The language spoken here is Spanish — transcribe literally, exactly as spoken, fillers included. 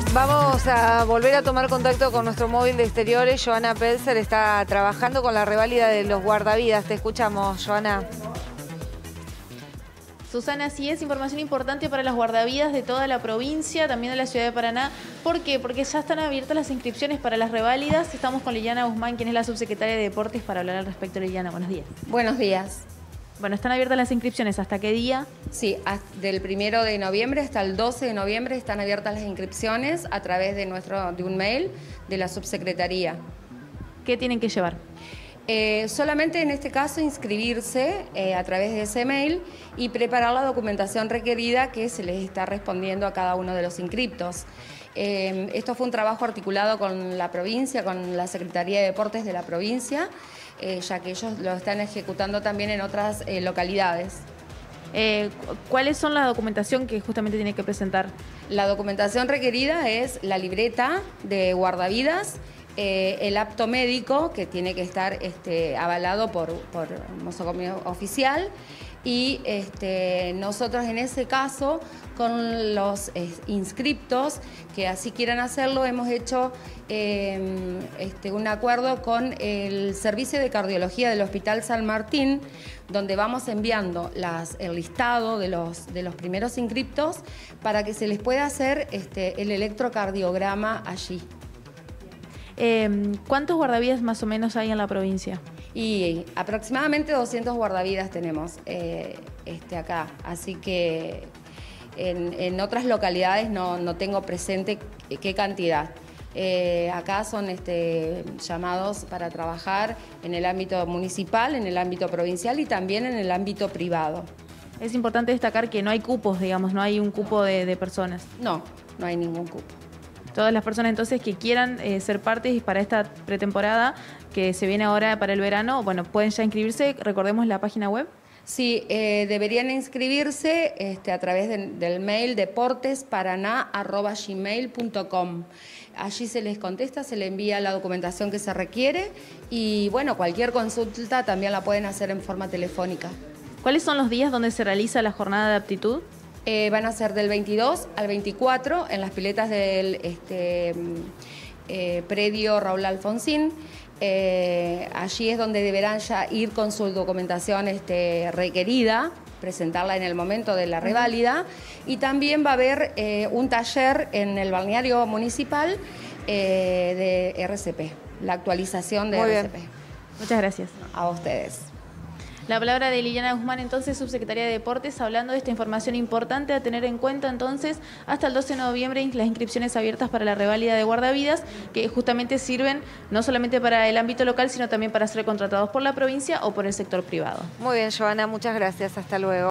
Vamos a volver a tomar contacto con nuestro móvil de exteriores. Joana Pelzer está trabajando con la reválida de los guardavidas. Te escuchamos, Joana. Susana, así es, información importante para las guardavidas de toda la provincia, también de la ciudad de Paraná. ¿Por qué? Porque ya están abiertas las inscripciones para las reválidas. Estamos con Liliana Guzmán, quien es la subsecretaria de Deportes, para hablar al respecto. Liliana, buenos días. Buenos días. Bueno, ¿están abiertas las inscripciones? ¿Hasta qué día? Sí, del primero de noviembre hasta el doce de noviembre están abiertas las inscripciones a través de, nuestro, de un mail de la subsecretaría. ¿Qué tienen que llevar? Eh, solamente en este caso inscribirse eh, a través de ese mail y preparar la documentación requerida que se les está respondiendo a cada uno de los inscriptos. Eh, esto fue un trabajo articulado con la provincia, con la Secretaría de Deportes de la provincia, eh, ya que ellos lo están ejecutando también en otras eh, localidades. Eh, ¿Cuáles son la documentación que justamente tiene que presentar? La documentación requerida es la libreta de guardavidas, Eh, el apto médico, que tiene que estar este, avalado por, por nosocomio oficial, y este, nosotros en ese caso, con los eh, inscriptos que así quieran hacerlo, hemos hecho eh, este, un acuerdo con el Servicio de Cardiología del Hospital San Martín, donde vamos enviando las, el listado de los, de los primeros inscriptos para que se les pueda hacer este, el electrocardiograma allí. Eh, ¿Cuántos guardavidas más o menos hay en la provincia? Y aproximadamente doscientos guardavidas tenemos eh, este, acá, así que en, en otras localidades no, no tengo presente qué cantidad. Eh, acá son este, llamados para trabajar en el ámbito municipal, en el ámbito provincial y también en el ámbito privado. Es importante destacar que no hay cupos, digamos, no hay un cupo de, de personas. No, no hay ningún cupo. Todas las personas entonces que quieran eh, ser partes para esta pretemporada que se viene ahora para el verano, bueno, pueden ya inscribirse. Recordemos la página web. Sí, eh, deberían inscribirse este, a través de, del mail deportesparaná arroba gmail punto com. Allí se les contesta, se les envía la documentación que se requiere y bueno, cualquier consulta también la pueden hacer en forma telefónica. ¿Cuáles son los días donde se realiza la jornada de aptitud? Eh, van a ser del veintidós al veinticuatro en las piletas del este, eh, predio Raúl Alfonsín. Eh, allí es donde deberán ya ir con su documentación este, requerida, presentarla en el momento de la reválida. Y también va a haber eh, un taller en el balneario municipal eh, de R C P, la actualización de Muy R C P. bien. Muchas gracias. A ustedes. La palabra de Liliana Guzmán, entonces, subsecretaria de Deportes, hablando de esta información importante a tener en cuenta, entonces, hasta el doce de noviembre, las inscripciones abiertas para la reválida de guardavidas, que justamente sirven no solamente para el ámbito local, sino también para ser contratados por la provincia o por el sector privado. Muy bien, Joana, muchas gracias. Hasta luego.